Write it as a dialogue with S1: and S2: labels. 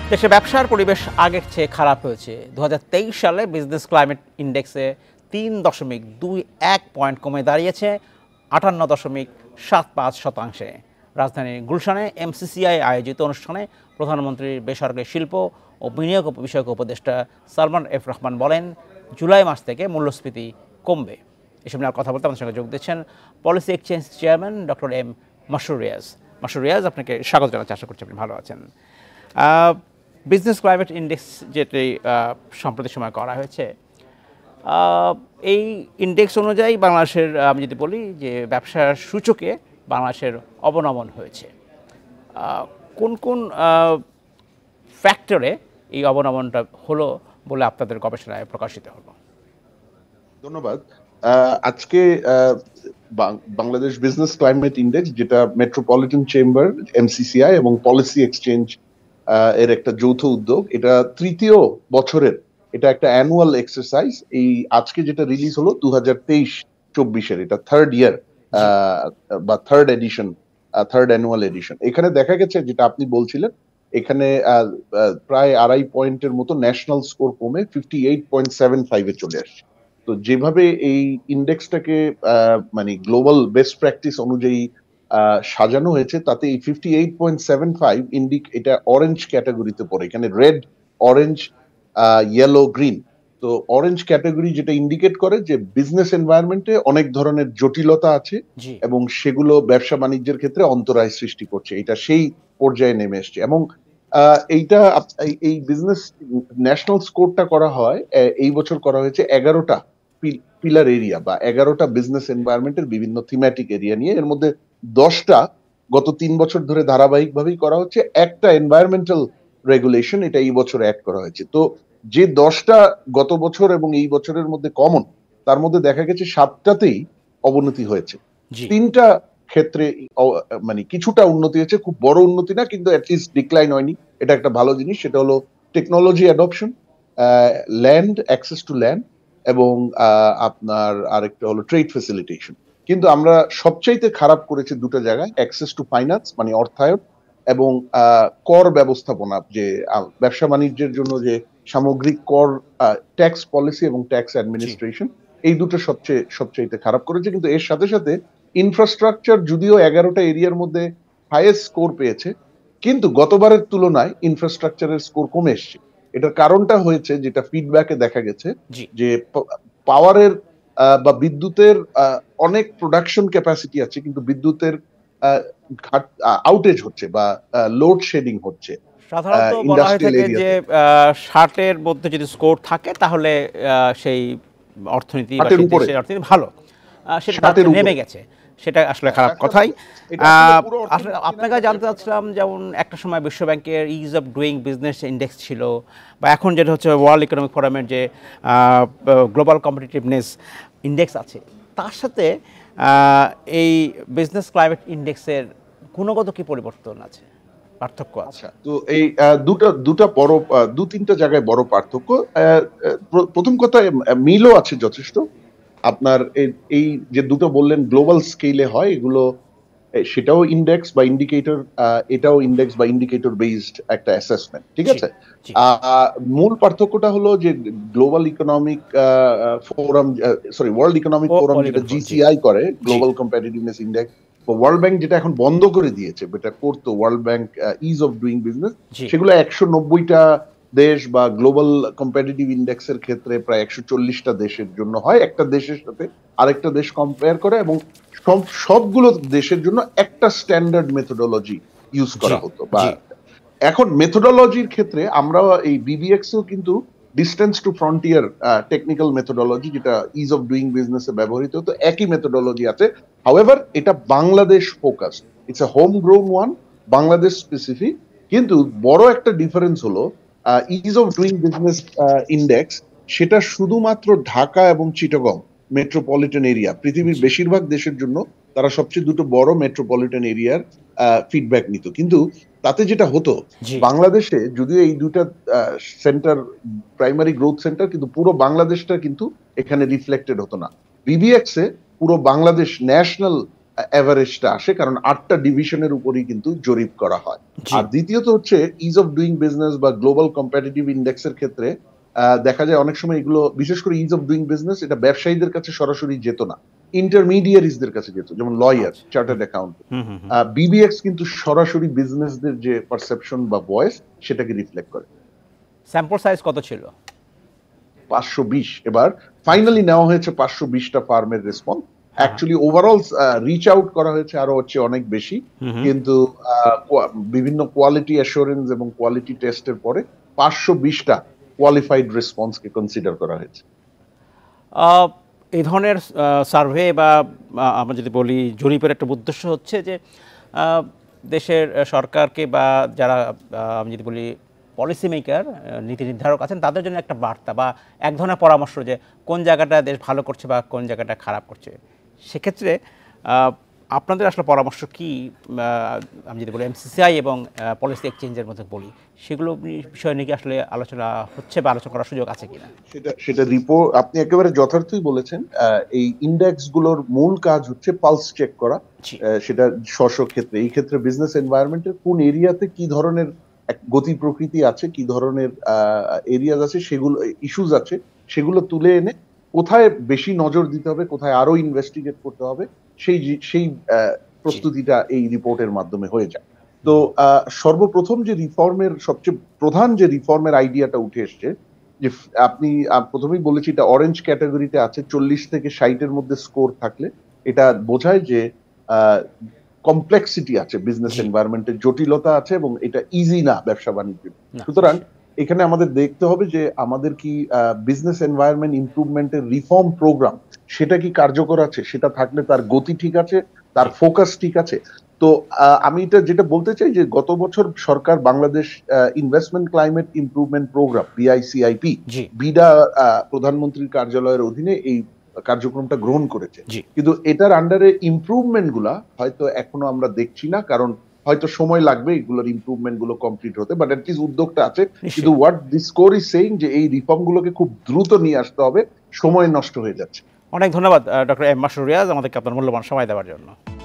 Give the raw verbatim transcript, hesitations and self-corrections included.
S1: দেশে ব্যবসার পরিবেশ আগের চেয়ে খারাপ হয়েছে। দু হাজার তেইশ সালে বিজনেস ক্লাইমেট ইন্ডেক্সে তিন দশমিক দুই এক পয়েন্ট কমে দাঁড়িয়েছে আটান্ন দশমিক সাত পাঁচ শতাংশে। রাজধানীর গুলশানে এমসিসিআই আয়োজিত অনুষ্ঠানে প্রধানমন্ত্রীর বেসরকারি শিল্প ও বিনিয়োগ বিষয়ক উপদেষ্টা সালমান এফ রহমান বলেন, জুলাই মাস থেকে মূল্যস্ফীতি কমবে। এসব নিয়ে কথা বলতে আমাদের সঙ্গে যোগ দিচ্ছেন policy exchange chairman doctor M Masrur Riaz. Masrur Riaz, আপনাকে স্বাগত জানাচ্ছি, আশা করছি আপনি ভালো আছেন। বিজনেস ক্লাইমেট ইন্ডেক্স যেটি সম্প্রতি সময় করা হয়েছে, এই ইন্ডেক্স অনুযায়ী বাংলাদেশের, আমি যদি বলি যে ব্যবসার সূচকে বাংলাদেশের অবনমন হয়েছে, কোন কোন ফ্যাক্টরে এই অবনমনটা হলো বলে আপনাদের গবেষণায় প্রকাশিত হলো?
S2: ধন্যবাদ। আজকে বাংলাদেশ বিজনেস ক্লাইমেট ইন্ডেক্স, যেটা মেট্রোপলিটন চেম্বার, এমসিসিআই এবং পলিসি এক্সচেঞ্জ এর একটা যৌথ উদ্যোগ, এটা তৃতীয় বছরের, এটা একটা অ্যানুয়াল এক্সারসাইজ। এই আজকে যেটা রিলিজ হলো দু হাজার তেইশ চব্বিশের, এটা থার্ড ইয়ার বা third edition, third annual edition. এখানে দেখা গেছে যেটা আপনি বলছিলেন, এখানে প্রায় আড়াই পয়েন্টের মতো ন্যাশনাল স্কোর কমে ফিফটি এইট পয়েন্ট সেভেন ফাইভে চলে আসছে। তো যেভাবে এই ইন্ডেক্সটাকে মানে গ্লোবাল বেস্ট প্র্যাকটিস অনুযায়ী সাজানো হয়েছে, তাতে এই fifty eight point seven five index এটা অরেঞ্জ ক্যাটাগরিতে পড়ে। এখানে রেড, অরেঞ্জ, ইয়েলো, গ্রিন। তো অরেঞ্জ ক্যাটাগরি যেটা ইন্ডিকেট করে যে বিজনেস এনভায়রনমেন্টে অনেক ধরনের জটিলতা আছে এবং সেগুলো ব্যবসা বাণিজ্যের ক্ষেত্রে অন্তরায় সৃষ্টি করছে, এটা সেই পর্যায়ে নেমে এসছে। এবং এইটা এই বিজনেস ন্যাশনাল স্কোরটা করা হয়, এই বছর করা হয়েছে এগারোটা পিলার এরিয়া বা এগারোটা বিজনেস এনভায়রনমেন্টের বিভিন্ন থিমেটিক এরিয়া নিয়ে। এর মধ্যে দশটা গত তিন বছর ধরে ধারাবাহিক ভাবেই করা হচ্ছে। একটা এনভায়রনমেন্টাল রেগুলেশন, এটা এই বছর অ্যাড করা হয়েছে। তো যে দশটা গত বছর এবং এই বছরের মধ্যে কমন, তার মধ্যে দেখা গেছে সাতটাতেই অবনতি হয়েছে। তিনটা ক্ষেত্রে মানে কিছুটা উন্নতি হয়েছে, খুব বড় উন্নতি না, কিন্তু অ্যাটলিস্ট ডিক্লাইন হয়নি, এটা একটা ভালো জিনিস। সেটা হলো technology adoption, land, access to land, এবং আপনার আরেকটা হলো ট্রেড ফ্যাসিলিটেশন। কিন্তু আমরা সবচাইতে খারাপ করেছি দুটো জায়গায়, অ্যাক্সেস টু ফাইন্যান্স মানে অর্থায়ন, এবং কর ব্যবস্থাপনা, যে ব্যবসা বাণিজ্যের জন্য যে সামগ্রিক কর, ট্যাক্স পলিসি এবং ট্যাক্স অ্যাডমিনিস্ট্রেশন, এই দুটো সবচেয়ে সবচাইতে খারাপ করেছে। কিন্তু এর সাথে সাথে ইনফ্রাস্ট্রাকচার যদিও এগারোটা এরিয়ার মধ্যে হাইয়েস্ট স্কোর পেয়েছে, কিন্তু গতবারের তুলনায় ইনফ্রাস্ট্রাকচারের স্কোর কমে এসছে। এটার কারণটা হয়েছে, যেটা ফিডব্যাকে দেখা গেছে, যে পাওয়ারের বা বিদ্যুতের অনেক প্রোডাকশন ক্যাপাসিটি আছে, কিন্তু বিদ্যুতের আউটেজ হচ্ছে বা লোড শেডিং হচ্ছে।
S1: সাধারণত বলা হয়ে থাকে যে ষাটের মধ্যে যদি স্কোর থাকে তাহলে সেই অর্থনীতি অর্থনীতি ভালো, সেটা নেমে গেছে, সেটা আসলে খারাপ কথাই। আপনাকে জানতে চাচ্ছিলাম, যেমন একটা সময় বিশ্বব্যাংকের ease of doing business index ছিল, বা এখন যেটা হচ্ছে ওয়ার্ল্ড ইকোনমিক ফোরামের যে গ্লোবাল কম্পিটিটিভনেস ইন্ডেক্স আছে, তার সাথে এই বিজনেস ক্লাইমেট ইন্ডেক্সের গুণগত কি পরিবর্তন আছে, পার্থক্য আছে?
S2: তো এই দুটো দুটো বড় দু তিনটা জায়গায় বড় পার্থক্য। প্রথম কথা, মিলও আছে যথেষ্ট। আপনার এই যে দুটো বললেন গ্লোবাল স্কেলে হয়, এগুলো সেটাও ইন্ডেক্স বা ইন্ডিকেটর, এটাও ইন্ডেক্স বা ইন্ডিকেটর বেসড একটা অ্যাসেসমেন্ট, ঠিক আছে। মূল পার্থক্যটা হলো যে global economic forum, sorry world economic forum যেটা জিসিআই করে, global competitiveness index, world bank যেটা এখন বন্ধ করে দিয়েছে, যেটা করতো world bank ease of doing business, সেগুলো একশো নব্বইটা দেশ বা গ্লোবাল কম্পিটিটিভ ইন্ডেক্সের ক্ষেত্রে প্রায় একশো চল্লিশটা দেশের জন্য হয়। একটা দেশের সাথে আরেকটা দেশ কম্পেয়ার করে এবং সব সবগুলো দেশের জন্য একটা স্ট্যান্ডার্ড মেথোডোলজি ইউজ করা হতো। বা এখন মেথোডোলজির ক্ষেত্রে আমরা এই বিবিএক্সও কিন্তু distance to frontier technical methodology, যেটা ইজ অফ ডুইং বিজনেসে ব্যবহৃত হতো, একই মেথোডোলজি আছে। হাউএভার এটা Bangladesh focus, it's a home grown one, Bangladesh specific. কিন্তু বড় একটা ডিফারেন্স হলো ease of doing business index, সেটা শুধুমাত্র ঢাকা এবং চিটাগং মেট্রোপলিটন এরিয়া, পৃথিবীর বেশিরভাগ দেশের জন্য তারা সবচেয়ে দুটো বড় মেট্রোপলিটন এরিয়ার ফিডব্যাক নিত। কিন্তু তাতে যেটা হতো, বাংলাদেশে যদিও এই দুটা সেন্টার প্রাইমারি গ্রোথ সেন্টার, কিন্তু পুরো বাংলাদেশটা কিন্তু এখানে রিফ্লেক্টেড হতো না। বিবিএক্স এ পুরো বাংলাদেশ ন্যাশনাল এভারেজটা আসে, কারণ আটটা ডিভিশনের উপরই কিন্তু জরিপ করা হয়। আর দ্বিতীয়ত হচ্ছে ইজ অফ ডুইং বিজনেস বা গ্লোবাল কম্পিটিটিভ ইন্ডেক্সের ক্ষেত্রে দেখা যায় অনেক সময় এগুলো, বিশেষ করে ইজ অফ ডুইং বিজনেস, এটা ব্যবসায়ীদের কাছে সরাসরি যেত না, ইন্টারমিডিয়ারিজদের কাছে যেত, যেমন লয়ার, চার্টার্ড অ্যাকাউন্ট। বিবিএক্স কিন্তু সরাসরি বিজনেসদের যে পারসেপশন বা ভয়েস সেটাকে রিফ্লেক্ট করে।
S1: স্যাম্পল সাইজ কত ছিল?
S2: পাঁচশো বিশ। এবার ফাইনালি নেওয়া হয়েছে পাঁচশো বিশটা ফার্মের response. Actually overall reach out করা হয়েছে আরো হচ্ছে অনেক বেশি, কিন্তু বিভিন্ন কোয়ালিটি অ্যাসুরেন্স এবং কোয়ালিটি টেস্টের পরে পাঁচশো বিশটা কোয়ালিফাইড রেসপন্সকে কনসিডার করা হয়েছে।
S1: এই ধরনের সার্ভে বা আমরা যদি বলি জরিপের একটা উদ্দেশ্য হচ্ছে যে দেশের সরকারকে বা যারা আমি যদি বলি পলিসি মেকার, নীতি নির্ধারক আছেন, তাদের জন্য একটা বার্তা বা এক ধরনের পরামর্শ যে কোন জায়গাটা দেশ ভালো করছে বা কোন জায়গাটা খারাপ করছে। সেক্ষেত্রে আপনাদের আসলে পরামর্শ কি, আমি যদি বলি এমসিসিআই এবং পলিসি এক্সচেঞ্জের মধ্যে বলি, সেগুলো বিষয় নিয়ে কি আসলে আলোচনা হচ্ছে বা আলোচনা করার সুযোগ আছে কিনা?
S2: সেটা সেটা রিপোর্ট আপনি একেবারে যথার্থই বলেছেন। এই ইন্ডেক্স গুলোর মূল কাজ হচ্ছে পালস চেক করা, সেটা স্ব ক্ষেত্রে। এই ক্ষেত্রে বিজনেস এনভায়রনমেন্টের কোন এরিয়াতে কি ধরনের গতি প্রকৃতি আছে, কি ধরনের এরিয়াজ আছে, সেগুলো ইস্যুজ আছে, সেগুলো তুলে এনে কোথায় বেশি নজর দিতে হবে, কোথায় আরো ইনভেস্টিগেট করতে হবে, সেই সেই প্রস্তুতিটা এই রিপোর্টের মাধ্যমে হয়ে যায়। তো সর্বপ্রথম যে রিফর্মের সবচেয়ে প্রধান যে রিফর্মের আইডিয়াটা উঠে এসছে, যে আপনি প্রথমেই বলেছি এটা অরেঞ্জ ক্যাটাগরিতে আছে, চল্লিশ থেকে ষাটের মধ্যে স্কোর থাকলে এটা বোঝায় যে কমপ্লেক্সিটি আছে, বিজনেস এনভায়রনমেন্টের জটিলতা আছে এবং এটা ইজি না ব্যবসা বাণিজ্য। সুতরাং এখানে আমাদের দেখতে হবে যে আমাদের কি বিজনেস এনভায়রনমেন্ট ইমপ্রুভমেন্টের রিফর্ম প্রোগ্রাম সেটা কি কার্যকর আছে, সেটা থাকলে তার গতি ঠিক আছে, তার ফোকাস ঠিক আছে। তো আমি এটা যেটা বলতে চাই যে গত বছর সরকার Bangladesh investment climate improvement program BICIP BIDA প্রধানমন্ত্রীর কার্যালয়ের অধীনে এই কার্যক্রমটা গ্রহণ করেছে, কিন্তু এটার আন্ডারে ইমপ্রুভমেন্ট গুলা হয়তো এখনো আমরা দেখছি না, কারণ হয়তো সময় লাগবে এগুলোর ইমপ্রুভমেন্ট গুলো কমপ্লিট হতে, বাট এট লিস্ট উদ্যোগটা আছে। কিন্তু what this score is saying যে এই রিফর্ম গুলোকে খুব দ্রুত নিয়ে আসতে হবে, সময় নষ্ট হয়ে যাচ্ছে।
S1: অনেক ধন্যবাদ ডক্টর এম মাসুর রিয়াজ আমাদেরকে আপনার মূল্যবান সময় দেওয়ার জন্য।